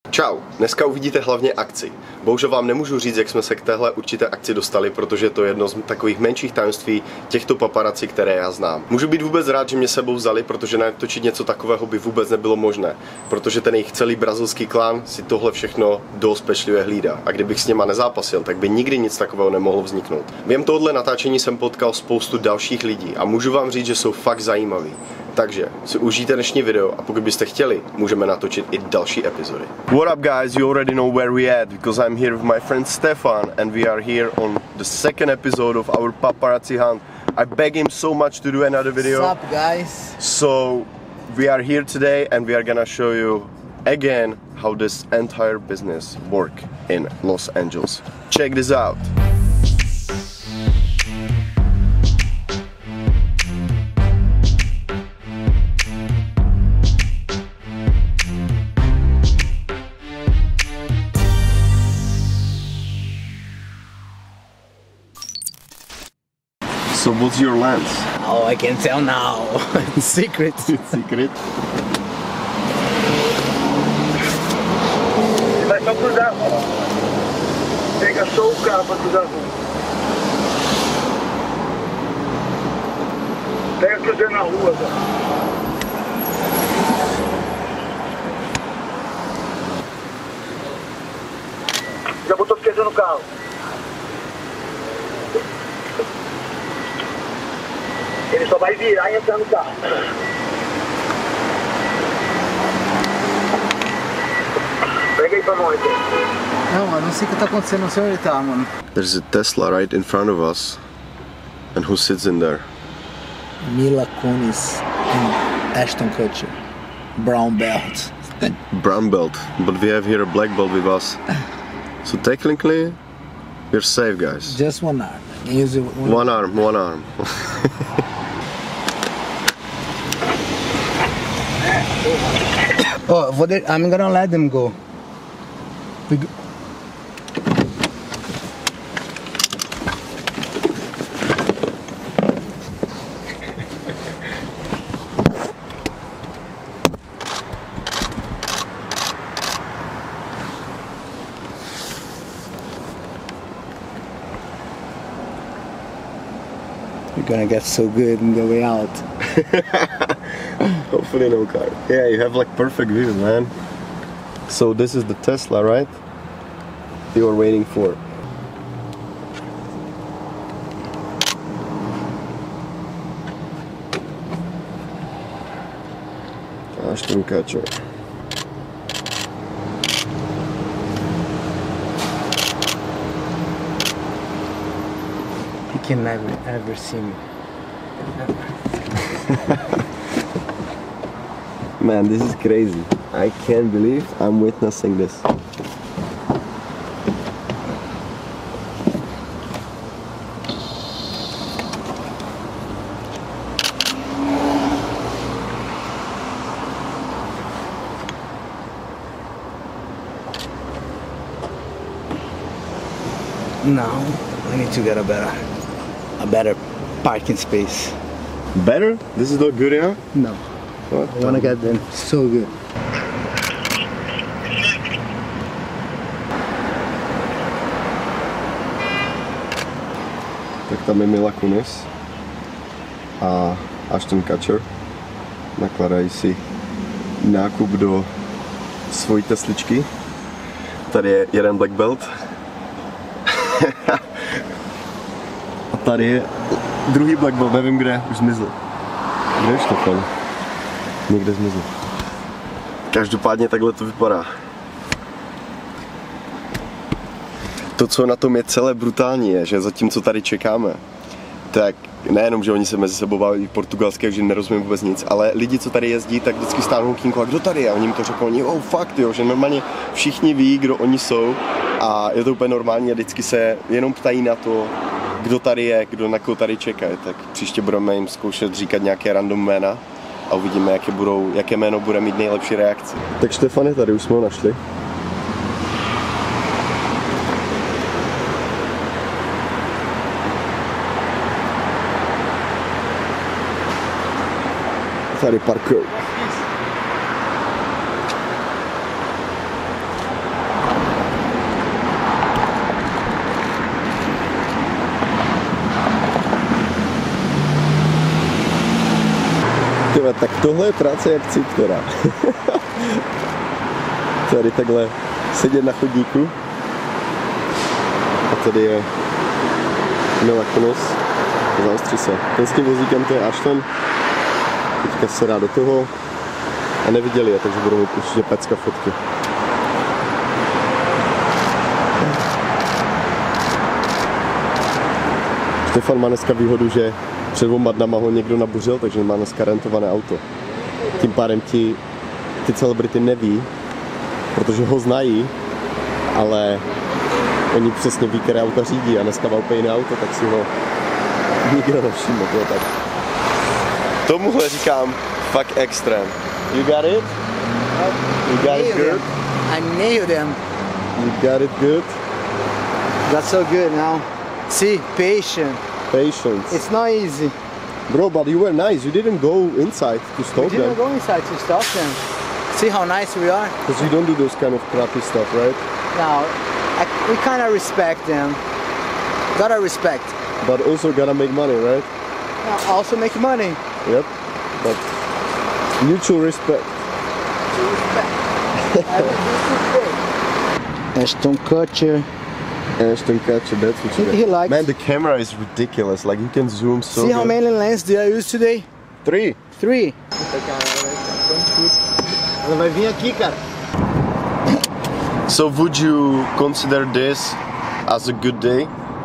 Čau, dneska uvidíte hlavně akci. Bohužel vám nemůžu říct, jak jsme se k téhle určité akci dostali, protože to je jedno z takových menších tajemství těchto paparaci, které já znám. Můžu být vůbec rád, že mě sebou vzali, protože natočit něco takového by vůbec nebylo možné, protože ten jejich celý brazilský klán si tohle všechno dost pečlivě hlídá. A kdybych s něma nezápasil, tak by nikdy nic takového nemohlo vzniknout. Během tohohle natáčení jsem potkal spoustu dalších lidí a můžu vám říct, že jsou fakt zajímaví. Takže si užijte dnešní video a pokud byste chtěli, můžeme natočit i další epizody. What up guys, you already know where we at because I'm here with my friend Stefan and we are here on the second episode of our paparazzi hunt. I beg him so much to do another video. What's up guys? So we are here today and we are gonna show you again how this entire business work in Los Angeles. Check this out. So what's your lens? Oh, I can tell now. It's secret. It's secret. Vai só cruzar. Pega só o carro pra cruzar a rua. Pega cruzando na rua, tá? Já botou esquerda no carro. Ele só vai virar e entrar no carro. Pega aí pra nós. Não, mano, não sei o que tá acontecendo, não sei onde ele tá, mano. There's a Tesla right in front of us. And who sits in there? Mila Kunis and Ashton Kutcher. Brown belt. Brown belt, but we have here a black belt with us. So technically, we're safe, guys. Just one arm. Can use it One arm, one arm. Oh, I'm gonna let them go. You're gonna get so good in the way out. Hopefully no car. Yeah, you have like perfect view, man. So this is the Tesla, right? You were waiting for. Ashton Kutcher. He can never ever see me. Man, this is crazy. I can't believe I'm witnessing this. Now I need to get a better parking space. Better? This is not good enough? No. What? I wanna get them so good. Tak tam je Mila Kunis a Ashton Kutcher. Nakladají si nákup do svojí tesličky. Tady je jeden black belt. A tady je druhý black belt, nevím kde, už zmizl. Kde je Štefan? Někde zmizl. Každopádně takhle to vypadá. To, co na tom je celé brutální, je, že zatímco tady čekáme, tak nejenom, že oni se mezi sebou baví portugalské, že nerozumím vůbec nic, ale lidi, co tady jezdí, tak vždycky stáhnou kýmko, a kdo tady je? A oni jim to řeknou, oni, oh fakt jo, že normálně všichni ví, kdo oni jsou a je to úplně normální a vždycky se jenom ptají na to, kdo tady je, kdo na koho tady čeká. Tak příště budeme jim zkoušet říkat nějaké random jména a uvidíme, jaké jméno bude mít nejlepší reakci. Tak Štefane, tady už jsme ho našli. tady parkují. Tak tohle je práce jak ciptera. Tady takhle sedět na chodníku. A tady je Mila Kunis. Zaostří se. Ten s tím vozíkem, to je Ashton. Teďka se dá do toho. A neviděli je, takže budou mít určitě pecka fotky. Štefan má dneska výhodu, že před 2 dnama ho někdo nabuřil, takže má dneska rentované auto. Tím pádem ty celebrity neví, protože ho znají, ale oni přesně ví, které auta řídí a dneska má úplně jiné auto, tak si ho nikdo nevšimne. Tak. Tomuhle říkám fakt extrém. You got it? You got it good? I nailed him. You got it good? That's so good now. See, Patience. It's not easy. Bro, but you were nice. You didn't go inside to stop We didn't them. go inside to stop them. See how nice we are? Because you don't do those kind of crappy stuff, right? Now, we kind of respect them. Gotta respect. But also gotta make money, right? Also make money. Yep. But mutual respect. Ashton Kutcher. Ashton Kutcher, that's what you He get. likes. Man, the camera is ridiculous. Like you can zoom so See how good. many lenses did I use today? 3. 3. Ela vai vir aqui, cara. So would you consider this as a good day?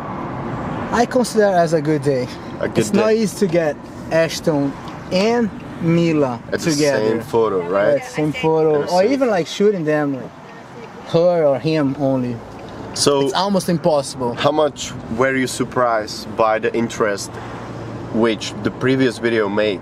I consider it as a good day. A good It's day. not easy to get Ashton and Mila At the together. same photo, right? That same photo, At the or same- even like shooting them, like her or him only. So It's almost impossible. how much were you surprised by the interest which the previous video made?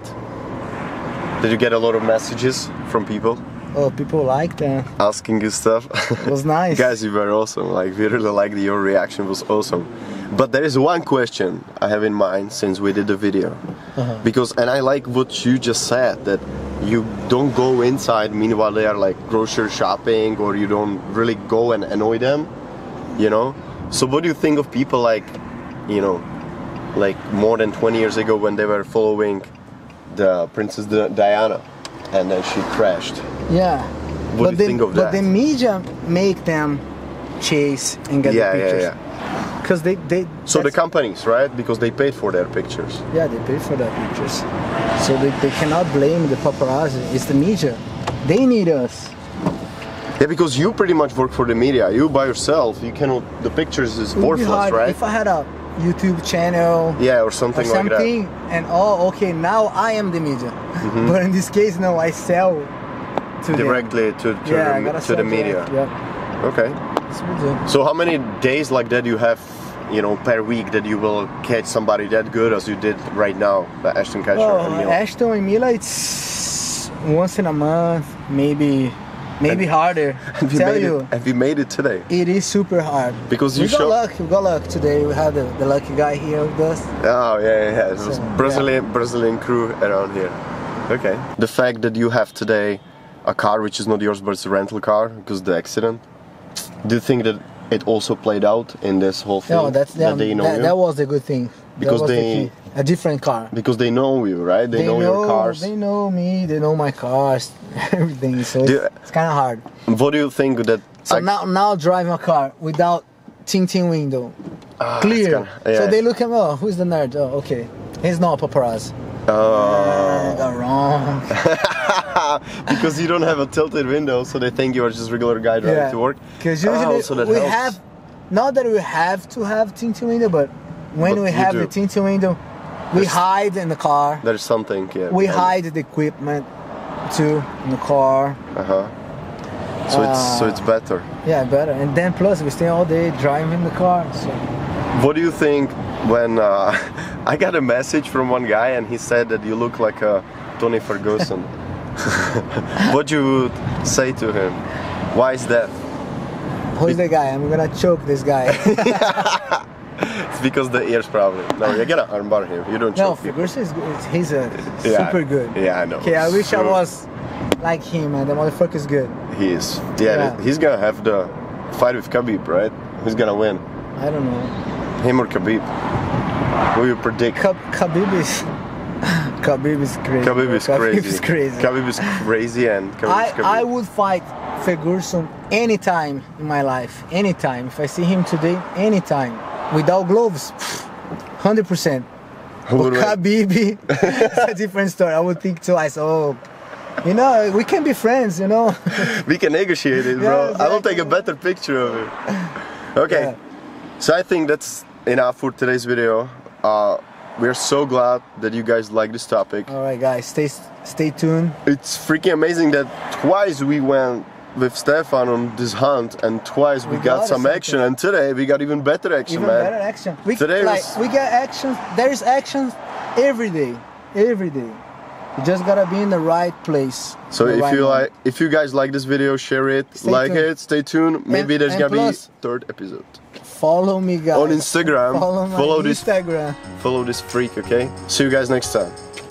Did you get a lot of messages from people Oh, people like that. asking you stuff? It was nice. Guys, you were awesome. Like, we really liked your reaction, was awesome. But there is one question I have in mind since we did the video. Because, and I like what you just said, that you don't go inside meanwhile they are like grocery shopping, or you don't really go and annoy them, you know? So what do you think of people like, you know, like more than 20 years ago when they were following the Princess Diana and then she crashed? Yeah. What do you think of But that? the media make them chase and get Yeah, the yeah, pictures. yeah. Because they So the that's- companies, right? Because they paid for their pictures. yeah, they pay for their pictures. So they cannot blame the paparazzi. It's the media. They need us. Yeah, because you pretty much work for the media. You by yourself, you cannot. The pictures is It would be worthless, hard right? if I had a YouTube channel Yeah, or or something like that. something, and oh, okay, now I am the media. Mm-hmm. But in this case, no, I sell to them. Directly to Yeah, I gotta to sell the media. direct, Yeah, Okay. that's what we do. So how many days like that you have, you know, per week that you will catch somebody that good as you did right now, the Ashton Kutcher? Oh, and Mila? Ashton and Mila, it's once in a month, maybe harder. Have you Tell made you, it? Have you made it today? it is super hard. Because we you got show. luck. We got luck today. We had the lucky guy here with us. Oh yeah. It was So, Brazilian crew around here. Okay. The fact that you have today a car which is not yours but it's a rental car because of the accident. Do you think that it also played out in this whole thing? No, that they know you? that was the good thing. Because that was they- the key. A different car. Because they know you, right? They know your cars. They know me. They know my cars. Everything. So Do- it's kind of hard. What do you think that? So now driving a car without tinting window, it's clear. kinda- yeah. So they look at me. Oh, who's the nerd? Oh, okay. He's not a paparazzi. Oh. Got wrong. Because you don't have a tilted window, so they think you are just regular guy driving to work. Because usually so that we helps. have, not that we have to have tinted window, but when But we you have do. the tinted window, we hide in the car. There's something. Yeah. We hide the equipment too in the car. So it's better. Yeah, better. And then plus we stay all day driving the car. So What do you think when I got a message from one guy and he said that you look like a Tony Ferguson? What you would say to him? Why is that? who's the guy? I'm gonna choke this guy. It's because the ears probably. No, you gotta armbar him. You don't No, choke people. Ferguson is good. He's a Yeah. super good. Yeah, I know. Okay, I wish I So- was like him, man. The motherfucker is good. He is. Yeah. He's gonna have the fight with Khabib, right? Who's gonna win? I don't know. Him or Khabib? Who you predict? Khabib is Khabib is crazy. Khabib is bro. crazy. Khabib is crazy. Khabib is crazy and Khabib is Khabib. I would fight Ferguson anytime in my life. Anytime. If I see him today, anytime. Without gloves, 100%. But Khabib, it's a different story. I would think twice. Oh, you know, we can be friends, you know. We can negotiate it, bro. Yeah, I will take a better picture of it. Okay. Yeah. So I think that's enough for today's video. We are so glad that you guys like this topic. All right, guys, stay tuned. It's freaking amazing that twice we went with Stefan on this hunt and twice we got some action, and today we got even better action, Even man. better action. We Today like was- we get action. There is action every day. Every day. You just gotta be in the right place. So the if right you moment. like, if you guys like this video, share it, Stay like tuned. it, stay tuned. Maybe there's and gonna plus- be third episode. Follow me, guys. On Instagram, Follow my follow this- Instagram. Follow this freak, okay? See you guys next time.